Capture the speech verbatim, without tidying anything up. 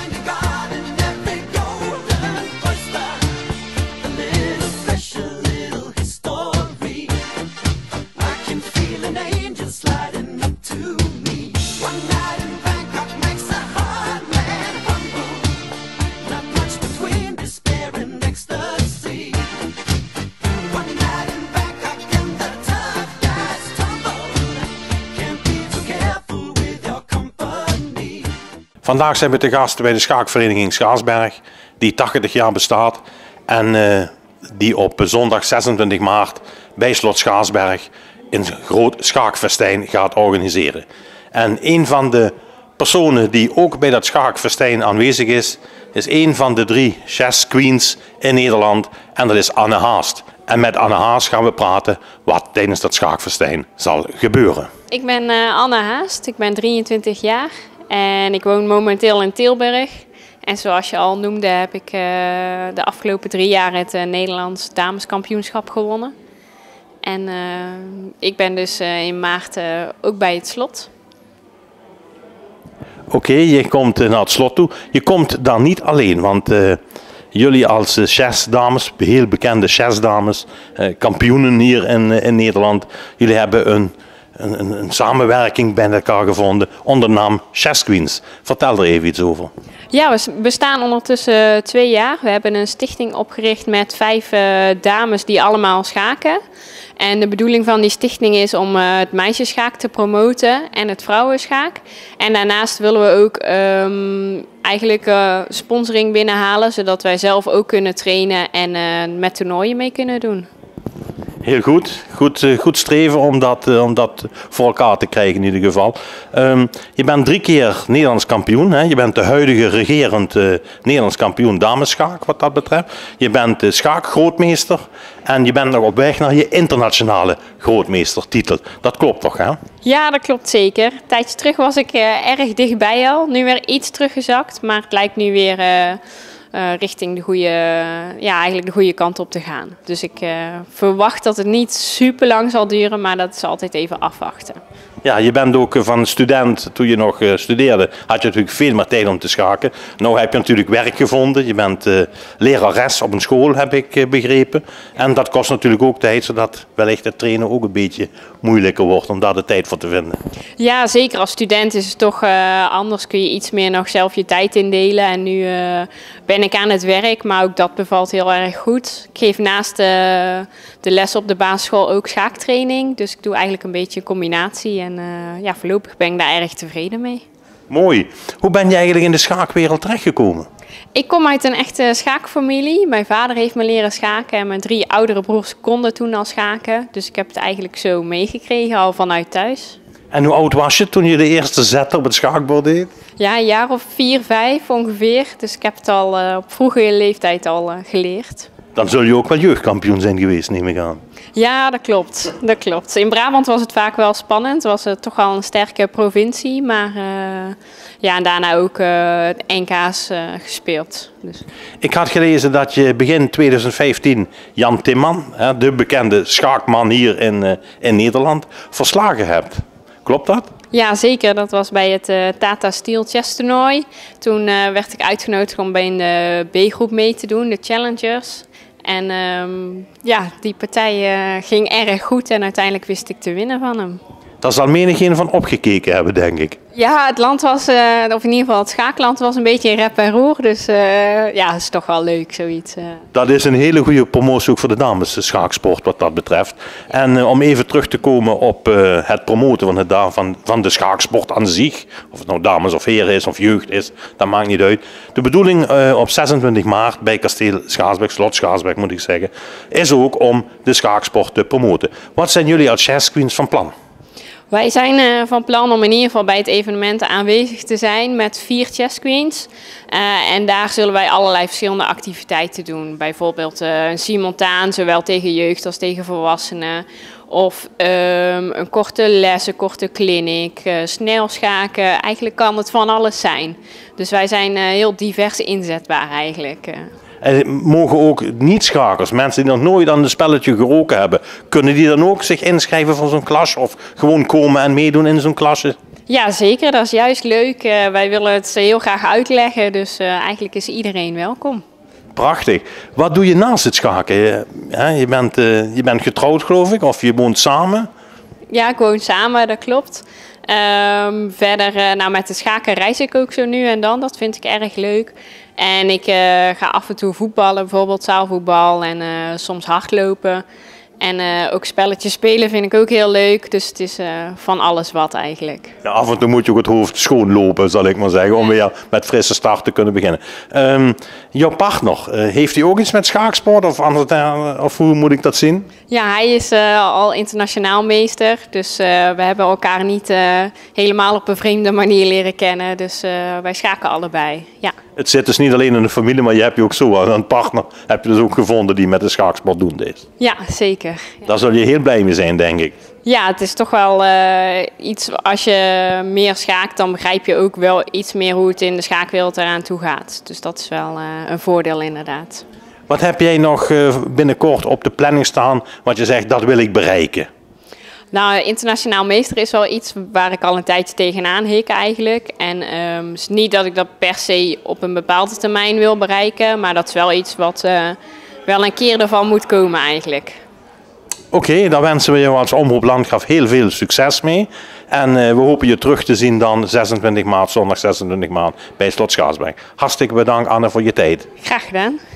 Vandaag zijn we te gast bij de schaakvereniging Schaarsberg, die tachtig jaar bestaat en uh, die op zondag zesentwintig maart bij Slot Schaarsberg een groot schaakfestijn gaat organiseren. En een van de personen die ook bij dat schaakfestijn aanwezig is, is een van de drie chess queens in Nederland en dat is Anne Haast. En met Anne Haast gaan we praten wat tijdens dat schaakfestijn zal gebeuren. Ik ben uh, Anne Haast, ik ben drieëntwintig jaar en ik woon momenteel in Tilburg. En zoals je al noemde heb ik uh, de afgelopen drie jaar het uh, Nederlands dameskampioenschap gewonnen. En uh, ik ben dus uh, in maart uh, ook bij het slot. Oké, okay, je komt uh, naar het slot toe. Je komt dan niet alleen, want uh, jullie als uh, chessdames, heel bekende chessdames, uh, kampioenen hier in, uh, in Nederland, jullie hebben een, een, een, een samenwerking bij elkaar gevonden onder de naam Chess Queens. Vertel er even iets over. Ja, we bestaan ondertussen twee jaar. We hebben een stichting opgericht met vijf uh, dames die allemaal schaken. En de bedoeling van die stichting is om uh, het meisjesschaak te promoten en het vrouwenschaak. En daarnaast willen we ook um, eigenlijk uh, sponsoring binnenhalen, zodat wij zelf ook kunnen trainen en uh, met toernooien mee kunnen doen. Heel goed. Goed, goed streven om dat, om dat voor elkaar te krijgen in ieder geval. Um, je bent drie keer Nederlands kampioen. Hè? Je bent de huidige regerend uh, Nederlands kampioen damesschaak wat dat betreft. Je bent uh, schaakgrootmeester en je bent nog op weg naar je internationale grootmeestertitel. Dat klopt toch, hè? Ja, dat klopt zeker. Een tijdje terug was ik uh, erg dichtbij al. Nu weer iets teruggezakt, maar het lijkt nu weer Uh, Uh, richting de goede, ja, eigenlijk de goede kant op te gaan. Dus ik uh, verwacht dat het niet super lang zal duren, maar dat is altijd even afwachten. Ja, je bent ook van student, toen je nog uh, studeerde, had je natuurlijk veel meer tijd om te schaken. Nu heb je natuurlijk werk gevonden. Je bent uh, lerares op een school, heb ik uh, begrepen. En dat kost natuurlijk ook tijd, zodat wellicht het trainen ook een beetje moeilijker wordt om daar de tijd voor te vinden. Ja, zeker als student is het toch uh, anders. Kun je iets meer nog zelf je tijd indelen. En nu uh, ben ik aan het werk, maar ook dat bevalt heel erg goed. Ik geef naast uh, de les op de basisschool ook schaaktraining. Dus ik doe eigenlijk een beetje een combinatie. En uh, ja, voorlopig ben ik daar erg tevreden mee. Mooi. Hoe ben je eigenlijk in de schaakwereld terechtgekomen? Ik kom uit een echte schaakfamilie. Mijn vader heeft me leren schaken en mijn drie oudere broers konden toen al schaken. Dus ik heb het eigenlijk zo meegekregen, al vanuit thuis. En hoe oud was je toen je de eerste zet op het schaakbord deed? Ja, een jaar of vier, vijf ongeveer. Dus ik heb het al uh, op vroege leeftijd al uh, geleerd. Dan zul je ook wel jeugdkampioen zijn geweest, neem ik aan. Ja, dat klopt. Dat klopt. In Brabant was het vaak wel spannend. Het was uh, toch al een sterke provincie. Maar uh, ja, en daarna ook uh, N K's uh, gespeeld. Dus. Ik had gelezen dat je begin tweeduizend vijftien Jan Timman, de bekende schaakman hier in, uh, in Nederland, verslagen hebt. Klopt dat? Ja, zeker. Dat was bij het uh, Tata Steel Chess toernooi. Toen uh, werd ik uitgenodigd om bij de B-groep mee te doen, de Challengers. En um, ja, die partij uh, ging erg goed en uiteindelijk wist ik te winnen van hem. Daar zal menigeen van opgekeken hebben, denk ik. Ja, het land was, uh, of in ieder geval het schaakland was een beetje in rep en roer. Dus uh, ja, het is toch wel leuk, zoiets. Uh. Dat is een hele goede promotie ook voor de dames schaaksport wat dat betreft. En uh, om even terug te komen op uh, het promoten van, het, van, van de schaaksport aan zich. Of het nou dames of heren is of jeugd is, dat maakt niet uit. De bedoeling uh, op zesentwintig maart bij Kasteel Schaarsberg, Slot Schaarsberg moet ik zeggen, is ook om de schaaksport te promoten. Wat zijn jullie als Chess Queens van plan? Wij zijn uh, van plan om in ieder geval bij het evenement aanwezig te zijn met vier Chess Queens. Uh, en daar zullen wij allerlei verschillende activiteiten doen. Bijvoorbeeld uh, een simultaan, zowel tegen jeugd als tegen volwassenen. Of um, een korte les, een korte clinic, uh, snel schaken. Eigenlijk kan het van alles zijn. Dus wij zijn uh, heel divers inzetbaar eigenlijk. Uh. En mogen ook niet-schakers, mensen die nog nooit aan een spelletje geroken hebben, kunnen die dan ook zich inschrijven voor zo'n klas of gewoon komen en meedoen in zo'n klasje? Ja, zeker. Dat is juist leuk. Uh, wij willen het heel graag uitleggen, dus uh, eigenlijk is iedereen welkom. Prachtig. Wat doe je naast het schaken? Je, je, bent, uh, je bent getrouwd, geloof ik, of je woont samen? Ja, ik woon samen, dat klopt. Um, verder, uh, nou, met de schaken reis ik ook zo nu en dan. Dat vind ik erg leuk. En ik uh, ga af en toe voetballen, bijvoorbeeld zaalvoetbal en uh, soms hardlopen. En uh, ook spelletjes spelen vind ik ook heel leuk. Dus het is uh, van alles wat eigenlijk. Ja, af en toe moet je ook het hoofd schoonlopen, zal ik maar zeggen, om weer met frisse start te kunnen beginnen. Um, jouw partner, uh, heeft hij ook iets met schaaksport of, anders, of hoe moet ik dat zien? Ja, hij is uh, al internationaal meester. Dus uh, we hebben elkaar niet uh, helemaal op een vreemde manier leren kennen. Dus uh, wij schaken allebei, ja. Het zit dus niet alleen in de familie, maar je hebt je ook zo een partner heb je dus ook gevonden die met de schaaksport doende is. Ja, zeker. Ja. Daar zul je heel blij mee zijn, denk ik. Ja, het is toch wel uh, iets, als je meer schaakt, dan begrijp je ook wel iets meer hoe het in de schaakwereld eraan toe gaat. Dus dat is wel uh, een voordeel inderdaad. Wat heb jij nog uh, binnenkort op de planning staan, wat je zegt, dat wil ik bereiken? Nou, internationaal meester is wel iets waar ik al een tijdje tegenaan hik eigenlijk. En um, het is niet dat ik dat per se op een bepaalde termijn wil bereiken, maar dat is wel iets wat uh, wel een keer ervan moet komen eigenlijk. Oké, okay, daar wensen we jou als Omroep Landgraf heel veel succes mee. En uh, we hopen je terug te zien dan zesentwintig maart, zondag zesentwintig maart bij Slot Schaarsberg. Hartstikke bedankt, Anne, voor je tijd. Graag gedaan.